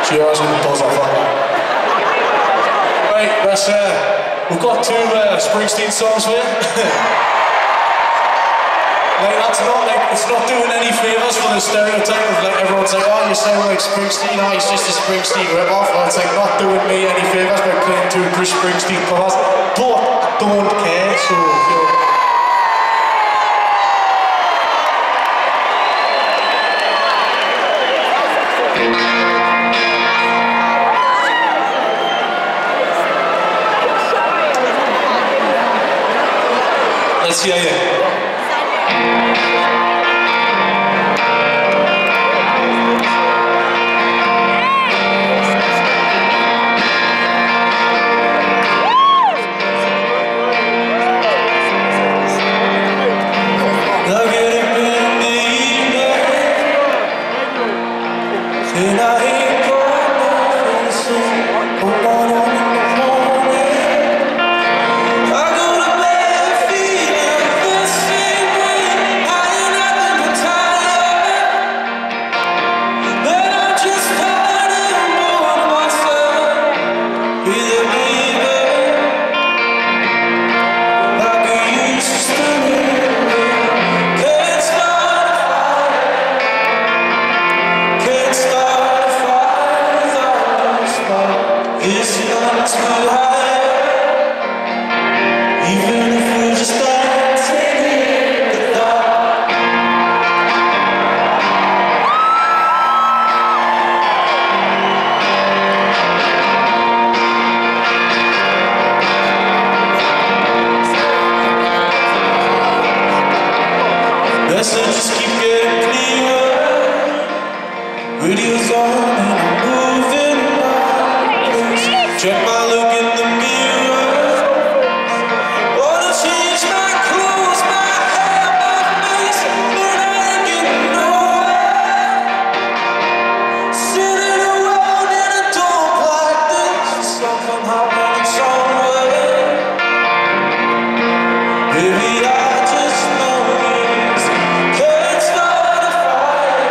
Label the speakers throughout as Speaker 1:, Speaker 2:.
Speaker 1: Cheers and buzz off that. Right, let's, we've got two Springsteen songs for you. Like, that's not like, it's not doing any favours for the stereotype of like, everyone's like, oh, you sound like Springsteen, oh, he's just a Springsteen rip-off. Well, it's like not doing me any favours by playing two Bruce Springsteen covers. But I don't care, so, you know. Let's hear you. Messages keep getting clearer. Radio's on and I'm moving on. Check my look in the mirror. Wanna change my clothes, my hair, my face, but I ain't getting nowhere. Sitting around in a dump like this, something happening somewhere. Baby, I just know this. Can't start a fire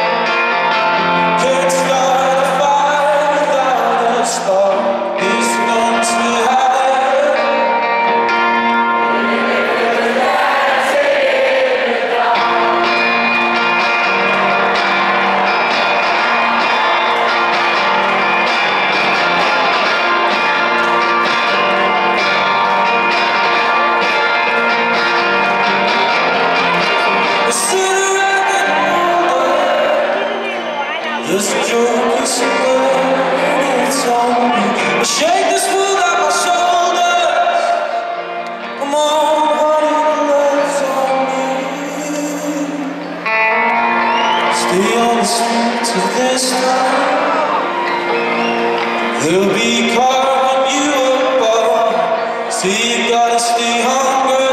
Speaker 1: without a spark. This gun's too high. This joke is so good, it's on me. I shake this world out my shoulders. Come on, honey, the love's on me. Stay on the street till this time. They'll be carving you up. See, you gotta stay hungry.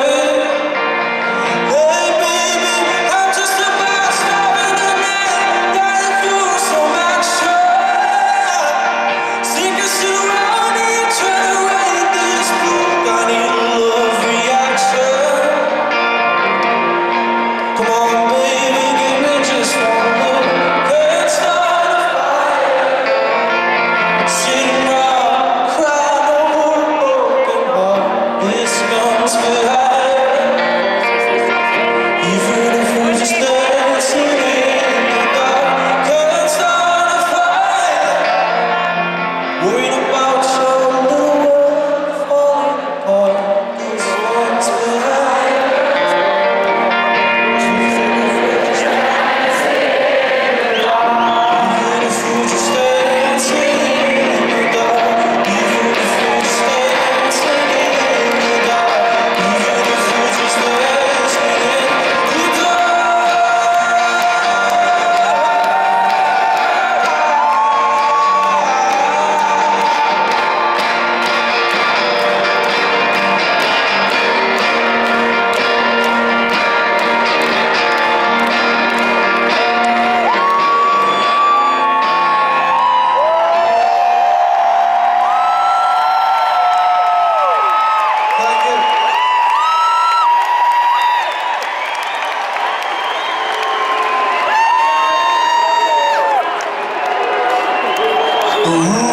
Speaker 1: Ooh.